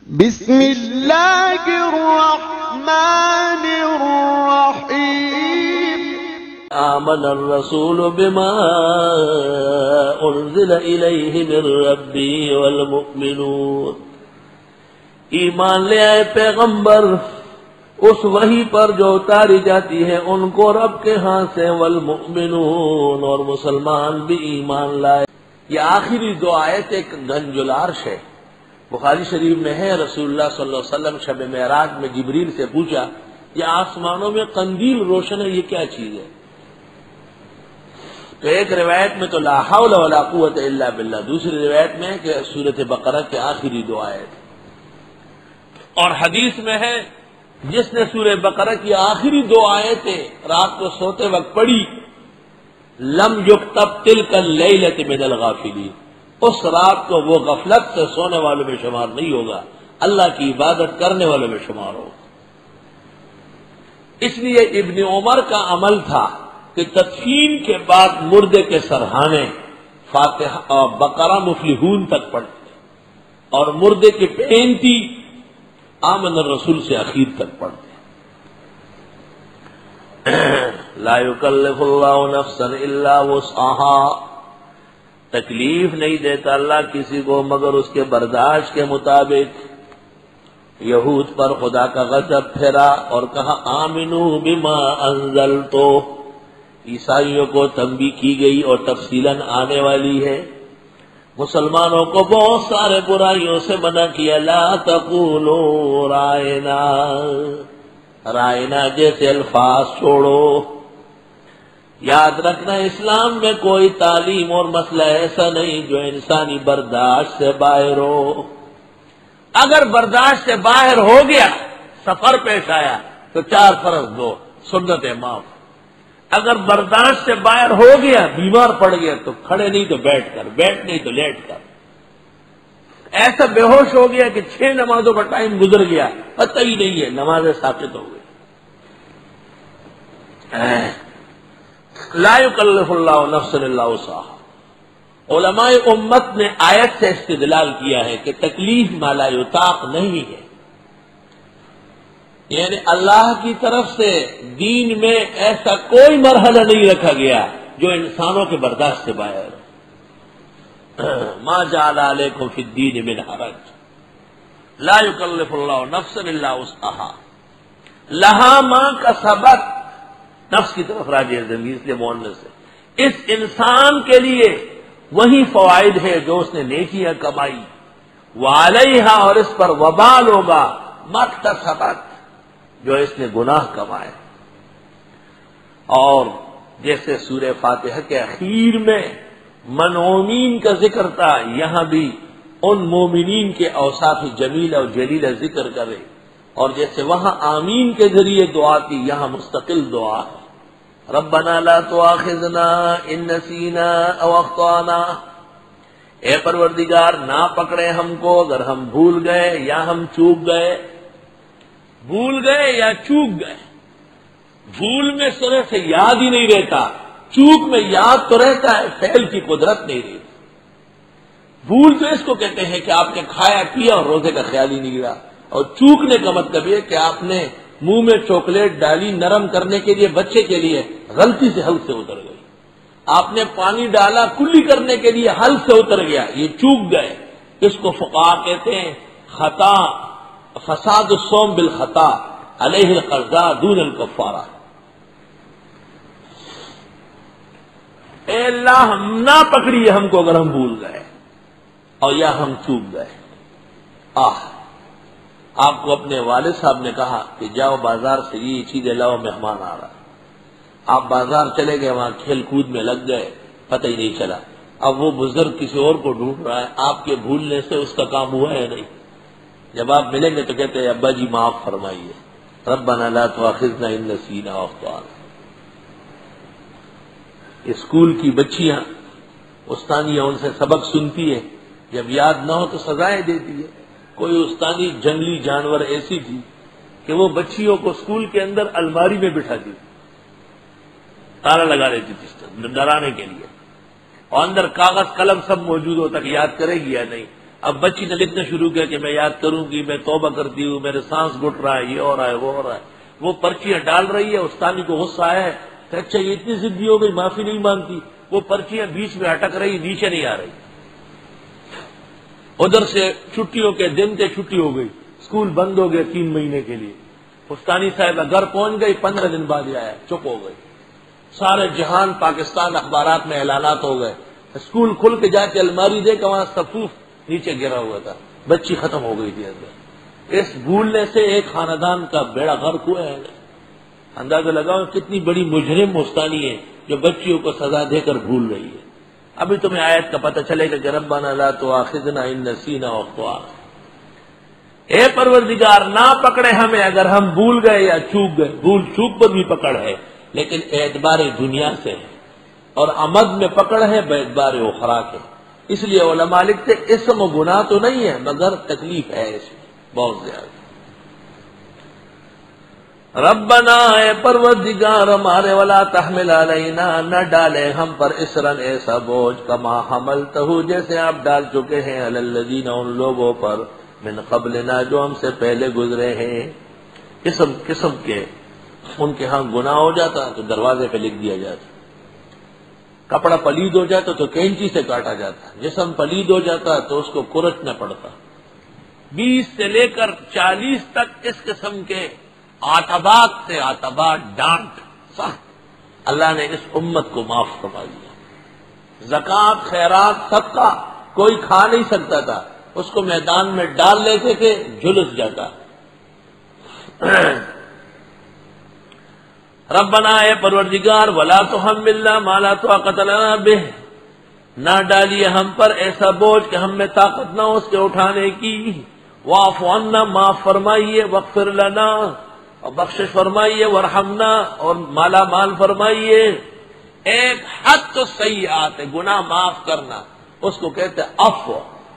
بسم اللہ الرحمن الرحیم آمن الرسول بما انزل الیہ من ربی والمؤمنون، ایمان لے آئے پیغمبر اس وحی پر جو اتاری جاتی ہے ان کو رب کے ہاں سے، والمؤمنون اور مسلمان بھی ایمان لائے۔ یہ آخری دو آیت ایک گنجلارش ہے، بخاری شریف میں ہے۔ رسول اللہ صلی اللہ علیہ وسلم شب معراج میں جبریل سے پوچھا یہ آسمانوں میں قندیل روشن ہے، یہ کیا چیز ہے؟ تو ایک روایت میں تو لا حول ولا قوت الا باللہ، دوسری روایت میں کہ سورۃ بقرہ کے آخری دو آیت، اور حدیث میں ہے جس نے سورہ بقرہ کی آخری دو آیتیں رات کو سوتے وقت پڑھی، لم یکتب تلک اللیلۃ من الغافلین، اس رات کو وہ غفلت سے سونے والوں میں شمار نہیں ہوگا، اللہ کی عبادت کرنے والوں میں شمار ہوگا۔ اس لیے ابن عمر کا عمل تھا کہ تدفین کے بعد مردے کے سرہانے فاتحہ اور بقرہ مفلحون تک پڑھتے اور مردے کی پینتی آمن الرسول سے اخیر تک پڑھتے۔ لا یکلف اللہ نفسا الا وسعها، تکلیف نہیں دیتا اللہ کسی کو مگر اس کے برداشت کے مطابق۔ یہود پر خدا کا غضب پھیرا اور کہا آمنو بما انزلتو، عیسائیوں کو تنبیہ کی گئی اور تفصیلاً آنے والی ہے۔ مسلمانوں کو بہت سارے برائیوں سے منع کیا، لا تقولوا رائنا، رائنا جیسے الفاظ چھوڑو۔ یاد رکھنا اسلام میں کوئی تعلیم اور مسئلہ ایسا نہیں جو انسانی برداشت سے باہر ہو۔ اگر برداشت سے باہر ہو گیا، سفر پیش آیا تو 4 فرض دو، سنت معاف۔ اگر برداشت سے باہر ہو گیا، بیمار پڑ گیا تو کھڑے نہیں تو بیٹھ کر، بیٹھ نہیں تو لیٹ کر۔ ایسا بے ہوش ہو گیا کہ 6 نمازوں کا ٹائم گزر گیا، پتہ ہی نہیں ہے، نمازیں ثابت ہو گئی۔ لا یکلف اللہ نفسا الا وسعها۔ علماء امت نے آیت سے استدلال کیا ہے کہ تکلیف ما لا یطاق نہیں ہے، یعنی اللہ کی طرف سے دین میں ایسا کوئی مرحلہ نہیں رکھا گیا جو انسانوں کے برداشت سے باہر ہو۔ ما جعل علیکم فی الدین من حرج، لا یکلف اللہ نفسا الا وسعها لہا ما کسبت، نفس کی طرف راجع ضمیر سے مؤنث ہے، اس انسان کے لیے وہی فوائد ہے جو اس نے نیکیاں کمائی، وعلیہا اور اس پر وبال ہوگا مکتسبت جو اس نے گناہ کمائے۔ اور جیسے سورہ فاتحہ کے اخیر میں منعومین کا ذکر تھا، یہاں بھی ان مومنین کے اوصاف جمیلہ اور جلیلہ ذکر کرے، اور جیسے وہاں آمین کے ذریعے دعا تھی، یہاں مستقل دعا ہے، ربنا لا تؤاخذنا ان نسینا او اخطانا، اے پروردگار نہ پکڑے ہم کو اگر ہم بھول گئے یا ہم چوک گئے۔ بھول گئے یا چوک گئے، بھول میں سرے سے یاد ہی نہیں رہتا، چوک میں یاد تو رہتا ہے، فعل کی قدرت نہیں رہتی۔ بھول تو اس کو کہتے ہیں کہ آپ نے کھایا پیا اور روزے کا خیال ہی نہیں رہا، اور چوکنے کا مطلب یہ کہ آپ نے منہ میں چاکلیٹ ڈالی نرم کرنے کے لیے بچے کے لیے، غلطی سے حل سے اتر گئی۔ آپ نے پانی ڈالا کلی کرنے کے لیے، حل سے اتر گیا، یہ چوک گئے۔ اس کو فقہاء کہتے ہیں خطا، فساد الصوم بالخطا علیہ القضاء دون الکفارہ۔ اے اللہ ہم نہ پکڑیے ہم کو اگر ہم بھول گئے اور یا ہم چوک گئے۔ آپ کو اپنے والد صاحب نے کہا کہ جاؤ بازار سے یہ چیزیں لاؤ، مہمان آ رہا ہے، آپ بازار چلے گئے، وہاں کھیل کود میں لگ گئے، پتہ ہی نہیں چلا۔ اب وہ بزرگ کسی اور کو ڈھونڈ رہا ہے، آپ کے بھولنے سے اس کا کام ہوا ہے نہیں۔ جب آپ ملیں گے تو کہتے ہیں ابا جی معاف فرمائیے، ربنا لا تؤاخذنا ان نسینا او اخطانا۔ اسکول کی بچیاں استانیاں ان سے سبق سنتی ہے، جب یاد نہ ہو تو سزائیں دیتی ہے۔ کوئی استانی جنگلی جانور ایسی تھی کہ وہ بچیوں کو اسکول کے اندر الماری میں بٹھاتی، تالا لگا دیتی تھی ڈرانے کے لیے، اور اندر کاغذ قلم سب موجود ہوتا کہ یاد کرے گی یا نہیں۔ اب بچی نے لکھنا شروع کیا کہ میں یاد کروں گی، میں توبہ کرتی ہوں، میرے سانس گھٹ رہا ہے، یہ ہو رہا ہے، وہ ہو رہا ہے، وہ پرچیاں ڈال رہی ہے، استانی کو غصہ آیا ہے کہ اچھا یہ اتنی ضدی ہو گئی، معافی نہیں مانگتی، وہ پرچیاں بیچ میں اٹک رہی، نیچے نہیں آ رہی۔ ادھر سے چھٹیوں کے دن کے چھٹی ہو گئی، اسکول بند ہو گئے 3 مہینے کے لیے، استانی صاحبہ گھر پہنچ گئی، 15 دن بعد ہی آیا، چپ ہو گئی۔ سارے جہان پاکستان اخبارات میں اعلانات ہو گئے، اسکول کھل کے جا کے الماری دے کہ وہاں صفوف نیچے گرا ہوا تھا، بچی ختم ہو گئی تھی اندر۔ اس بھولنے سے ایک خاندان کا بیڑا غرق ہوا ہے۔ اندازہ لگاؤ کتنی بڑی مجرم مستانی ہے جو بچیوں کو سزا دے کر بھول رہی ہے۔ ابھی تمہیں آیت کا پتہ چلے گا کہ ربنا لا تؤاخذنا ان نسینا او اخطأنا، اے پروردگار نہ پکڑے ہمیں اگر ہم بھول گئے یا چوک گئے۔ بھول چوک پر بھی پکڑ ہے لیکن اعتبار دنیا سے ہے، اور عمد میں پکڑ ہے باعتبار اخرى کے۔ اس لیے علماء لکھتے اسم و گناہ تو نہیں ہے مگر تکلیف ہے اس میں بہت زیادہ۔ ربنا اے پروردگار ہمارے ولا تحمل علینا، نہ ڈالے ہم پر اسرن ایسا بوجھ کما حملتہ جیسے آپ ڈال چکے ہیں علی الذین ان لوگوں پر من قبلنا جو ہم سے پہلے گزرے ہیں۔ قسم کے ان کے ہاں گناہ ہو جاتا تو دروازے پہ لکھ دیا جاتا، کپڑا پلید ہو جاتا تو کینچی سے کاٹا جاتا، جسم پلید ہو جاتا تو اس کو کورچنا پڑتا۔ 20 سے لے کر 40 تک اس قسم کے عتبات سے عتبات ڈانٹ سخت اللہ نے اس امت کو معاف فرما دیا۔ زکوٰۃ خیرات صدقہ کوئی کھا نہیں سکتا تھا، اس کو میدان میں ڈال لیتے تھے جھلس جاتا۔ ربنا اے پروردگار ولا تحملنا ما لا طاقت لنا به، نہ ڈالیے ہم پر ایسا بوجھ کہ ہم میں طاقت نہ ہو اس کے اٹھانے کی۔ واعف عنا، معاف فرمائیے، واغفر لنا، اور بخشش فرمائیے، ورحمنا، اور مالا مال فرمائیے۔ ایک حد تو سیئات ہے، گناہ معاف کرنا، اس کو کہتے ہیں عفو۔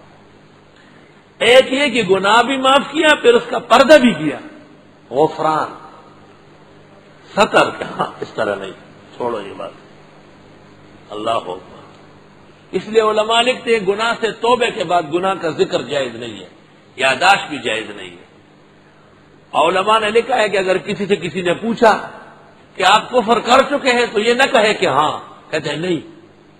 ایک یہ کہ گناہ بھی معاف کیا پھر اس کا پردہ بھی کیا، غفران، ستر کہ ہاں اس طرح نہیں، چھوڑو یہ بات، اللہ اکبر۔ اس لیے علماء لکھتے ہیں گناہ سے توبے کے بعد گناہ کا ذکر جائز نہیں ہے، یاداشت بھی جائز نہیں ہے۔ علماء نے لکھا ہے کہ اگر کسی سے کسی نے پوچھا کہ آپ کفر کر چکے ہیں تو یہ نہ کہے کہ ہاں، کہتے ہیں نہیں،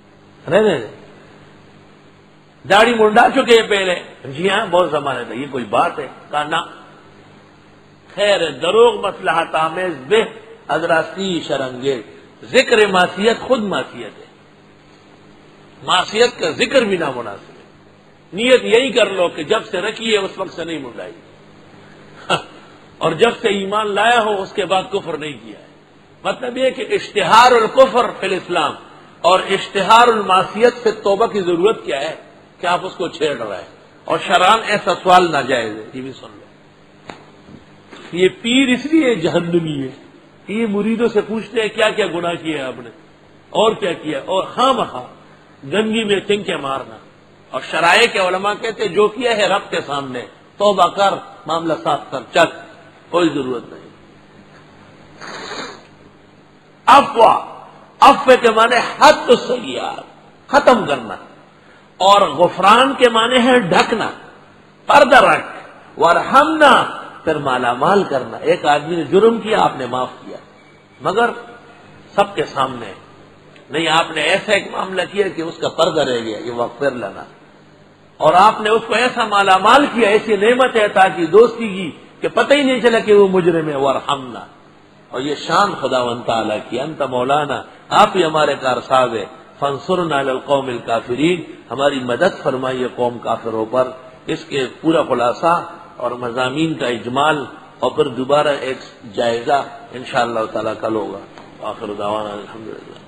داڑھی منڈا چکے ہیں پہلے، جی ہاں بہت زمانے تھا، یہ کوئی بات ہے؟ کہا نہ، خیر دروغ مصلحت آمیز بہ ادراسی شرنگیز، ذکر معصیت خود معصیت ہے، معصیت کا ذکر بھی نامناسب ہے۔ نیت یہی کر لو کہ جب سے رکھی ہے اس وقت سے نہیں منڈائی، اور جب سے ایمان لایا ہو اس کے بعد کفر نہیں کیا ہے۔ مطلب یہ کہ اشتہار الکفر فی الاسلام اور اشتہار المعصیت سے توبہ کی ضرورت کیا ہے کہ آپ اس کو چھیڑ رہے ہیں، اور شرعاً ایسا سوال ناجائز ہے۔ یہ بھی سن لو، یہ پیر اس لیے جہنمی ہے، یہ مریدوں سے پوچھتے ہیں کیا کیا گناہ کیا ہے آپ نے اور کیا کیا، اور خواہ مخواہ گنگی میں تنکے مارنا، اور شرائع کے علماء کہتے ہیں جو کیا ہے رب کے سامنے توبہ کر، معاملہ صاف کر، چک، کوئی ضرورت نہیں۔ عفو کے معنی حد السیئات، ختم کرنا، اور غفران کے معنی ہے ڈھکنا، پردہ رکھ، ورحمنا، پھر مالا مال کرنا۔ ایک آدمی نے جرم کیا، آپ نے معاف کیا، مگر سب کے سامنے نہیں، آپ نے ایسا ایک معاملہ کیا کہ اس کا پردہ رہ گیا، یہ واغفر لنا، اور آپ نے اس کو ایسا مالا مال کیا، ایسی نعمت ہے تاکہ دوستی کی کہ پتہ ہی نہیں چلا کہ وہ مجرم ہے، ورحمنا۔ اور یہ شان خداوند تعالیٰ کی، انت مولانا، آپ ہی ہمارے کارساز ہے، فانصرنا علی القوم الکافرین، ہماری مدد فرمائیے قوم کافروں پر۔ اس کے پورا خلاصہ اور مضامین کا اجمال اور پھر دوبارہ ایک جائزہ انشاءاللہ تعالیٰ کل ہوگا۔ آخر دعوانا الحمدللہ،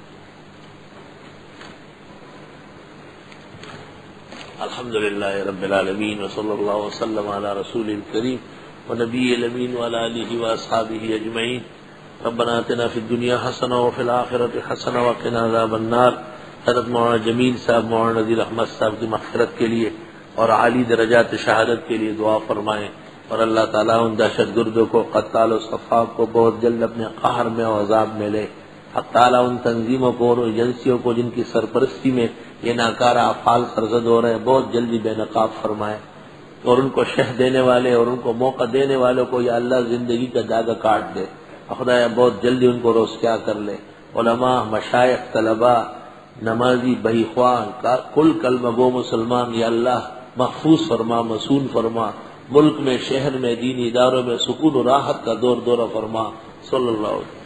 الحمدللہ رب العالمین، وصلی اللہ وسلم علی رسول الکریم ونبی الامین وعلی آلہ واصحابہ اجمعین۔ ربنا آتنا فی الدنیا حسنہ وفی الآخرۃ حسنہ وقنا عذاب النار۔ حضرت مولانا جمیل صاحب، مولانا نذیر احمد صاحب کی مغفرت کے لیے اور عالی درجات شہادت کے لیے دعا فرمائیں، اور اللہ تعالیٰ ان دہشت گردوں کو، قتال و صفاق کو بہت جلد اپنے قہر میں اور عذاب میں لے۔ حق تعالیٰ ان تنظیموں کو اور ایجنسیوں کو جن کی سرپرستی میں یہ ناکارہ افعال سرزد ہو رہے ہیں بہت جلدی بے نقاب فرمائے، اور ان کو شہ دینے والے اور ان کو موقع دینے والوں کو یا اللہ زندگی کا داغا کاٹ دے، خدایا بہت جلدی ان کو رسوا کر لے۔ علماء، مشائخ، طلباء، نمازی، بھائی خوان، کل کلمہ گو مسلمان یا اللہ محفوظ فرما، مصون فرما، ملک میں، شہر میں، دینی اداروں میں سکون و راحت کا دورہ فرما۔ صلی اللہ علیہ وسلم۔